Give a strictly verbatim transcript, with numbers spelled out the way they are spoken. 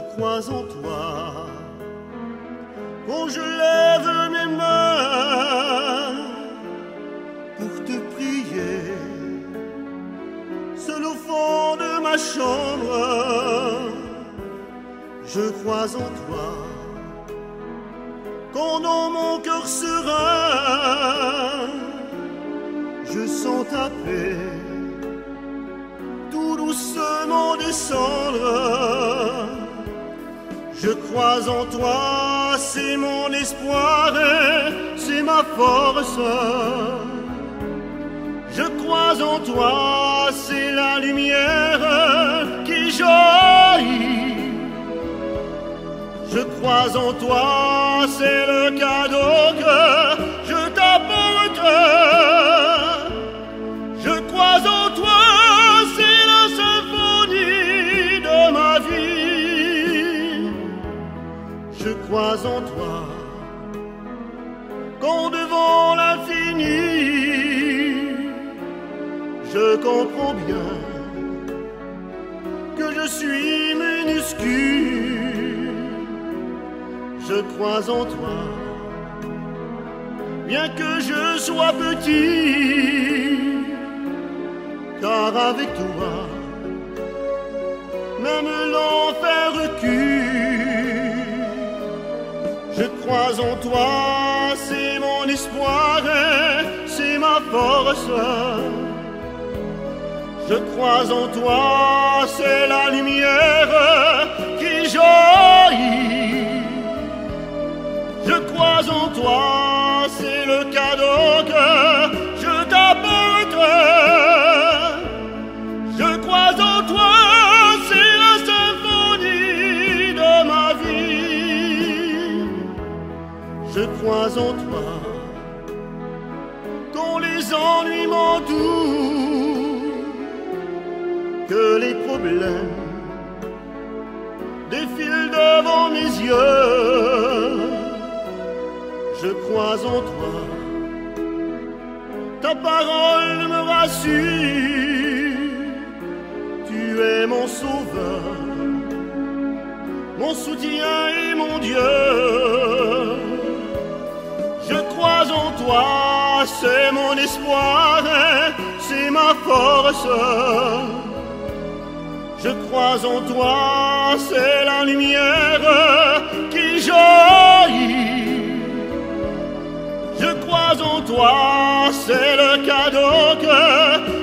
crois en toi. Quand je lève mes mains pour te prier, seul au fond de ma chambre, je crois en toi. Quand dans mon cœur serein, je sens ta paix tout doucement descendre. Je crois en toi, c'est mon espoir, c'est ma force. Je crois en toi, c'est la lumière qui jaillit. Je crois en toi, c'est le cadeau que je t'apporte. Je crois en toi, c'est la symphonie de ma vie. Je crois en toi, quand devant l'infini, je comprends bien que je suis minuscule. Je crois en toi, bien que je sois petit, car avec toi, même l'enfer recule. Je crois en toi, c'est mon espoir, c'est ma force. Je crois en toi, c'est la lumière qui jaillit. Je crois en toi, c'est le cadeau que je t'apporte. Je crois en toi, c'est la symphonie de ma vie. Je crois en toi, quand les ennuis m'entourent, que les problèmes défilent devant mes yeux. Je crois en toi, ta parole me rassure. Tu es mon sauveur, mon soutien et mon Dieu. Je crois en toi, c'est mon espoir, c'est ma force. Je crois en toi, c'est la lumière qui jaillit. Je crois en toi, c'est le cadeau que